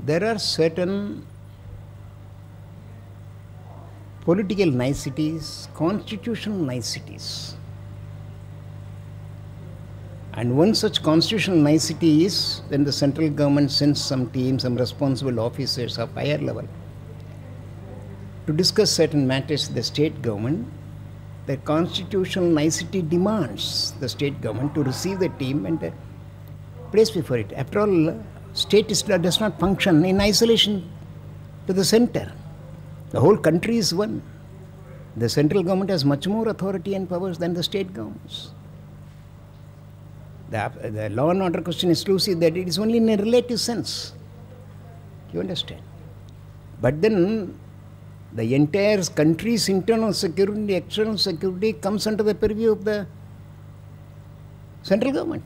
there are certain political niceties, constitutional niceties. And one such constitutional nicety is when the central government sends some team, some responsible officers of higher level to discuss certain matters with the state government. The constitutional nicety demands the state government to receive the team and place before it. After all, state does not function in isolation to the center. The whole country is one. The central government has much more authority and powers than the state governments. The law and order question is exclusive, that it is only in a relative sense. You understand? But then the entire country's internal security, external security comes under the purview of the central government.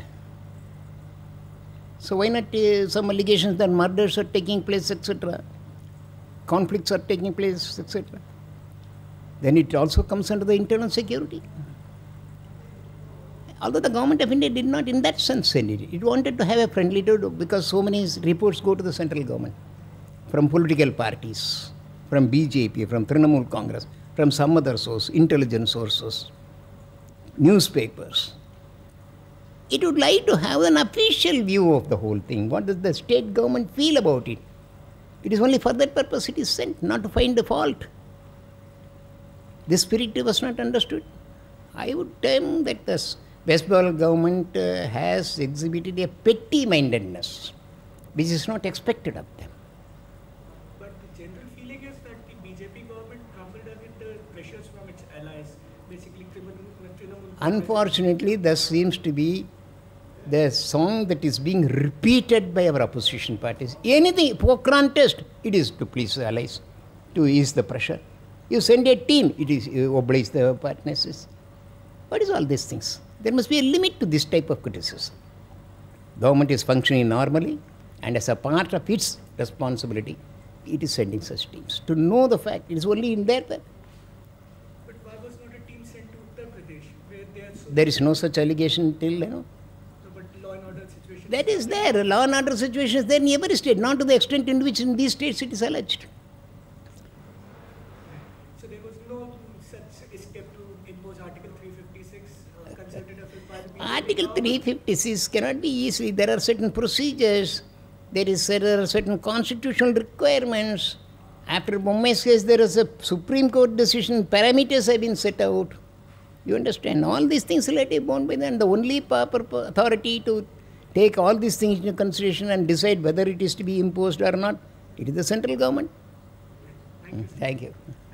So why not some allegations that murders are taking place, etc., conflicts are taking place, etc. Then it also comes under the internal security. Although the government of India did not in that sense send it. It wanted to have a friendly dialogue because so many reports go to the central government from political parties, from BJP, from Trinamool Congress, from some other source, intelligence sources, newspapers. It would like to have an official view of the whole thing. What does the state government feel about it? It is only for that purpose it is sent, not to find the fault. This spirit was not understood. I would term that the West Bengal government has exhibited a petty-mindedness, which is not expected of them. But the general feeling is that the BJP government crumbled under pressures from its allies, basically Trinamool. Unfortunately, there seems to be the song that is being repeated by our opposition parties. Anything, Pokhran test, it is to please the allies, to ease the pressure. You send a team, it is oblige the partners. What is all these things? There must be a limit to this type of criticism. Government is functioning normally, and as a part of its responsibility, it is sending such teams. To know the fact, it is only in their web. But why was not a team sent to Uttar Pradesh, where they are so... There is no such allegation till, No, but law and order situation... That is there. Law and order situation is there in every state, not to the extent in which in these states it is alleged. So there was no such step to impose Article 356 concerted effort by the BJP? Article 356 cannot be easily. There are certain procedures. There are certain constitutional requirements. After Bombay's case, there is a Supreme Court decision. Parameters have been set out. You understand? All these things are bound by them. The only proper authority to take all these things into consideration and decide whether it is to be imposed or not, it is the central government. Thank you. Thank you.